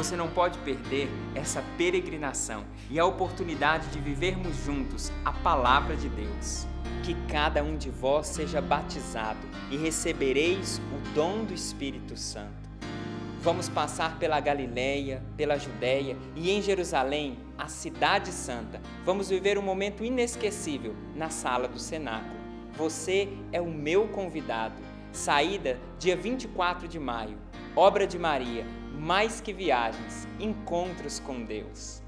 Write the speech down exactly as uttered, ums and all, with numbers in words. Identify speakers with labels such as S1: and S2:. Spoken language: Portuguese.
S1: Você não pode perder essa peregrinação e a oportunidade de vivermos juntos a palavra de Deus. Que cada um de vós seja batizado e recebereis o dom do Espírito Santo. Vamos passar pela Galileia, pela Judéia e em Jerusalém, a cidade santa. Vamos viver um momento inesquecível na sala do cenáculo. Você é o meu convidado. Saída dia vinte e quatro de maio. Obra de Maria, mais que viagens, encontros com Deus.